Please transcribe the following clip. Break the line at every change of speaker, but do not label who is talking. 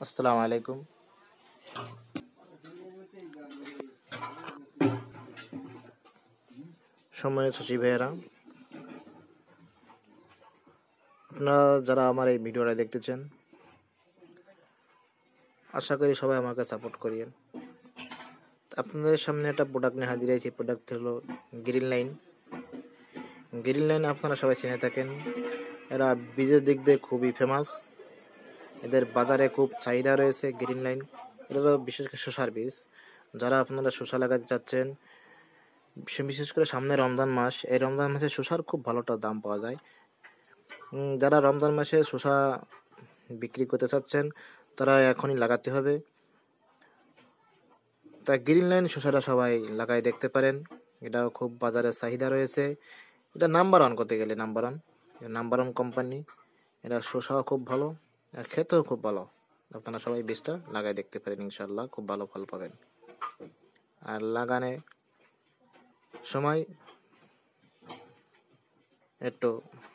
আসসালামু আলাইকুম। সম্মানিত সচিব ভাইয়েরা, আপনারা যারা আমার এই ভিডিওটা দেখতেছেন, আশা করি সবাই আমাকে সাপোর্ট করিয়েন। আপনাদের সামনে একটা প্রোডাক্ট নিয়ে হাজির হয়েছি। প্রোডাক্ট হলো গ্রিন লাইন। গ্রিন লাইন আপনারা সবাই চিনে থাকেন। এরা বীজের দিক দিয়ে খুবই ফেমাস। এদের বাজারে খুব চাহিদা রয়েছে। গ্রিন লাইন এটা তো বিশেষ করে শসার বীজ। যারা আপনারা শসা লাগাতে চাচ্ছেন, বিশেষ করে সামনে রমজান মাস, এই রমজান মাসে শসার খুব ভালোটা দাম পাওয়া যায়। যারা রমজান মাসে শসা বিক্রি করতে চাচ্ছেন, তারা এখনই লাগাতে হবে। তা গ্রিন লাইন শসাটা সবাই লাগাই দেখতে পারেন। এটাও খুব বাজারে চাহিদা রয়েছে। এটা নাম্বার ওয়ান করতে গেলে নাম্বার ওয়ান কোম্পানি। এটা শসাও খুব ভালো আর খেতেও খুব ভালো। আপনারা সবাই বীজটা লাগাই দেখতে পারেন, ইনশাল্লাহ খুব ভালো ফল পাবেন। আর লাগানে সময় একটু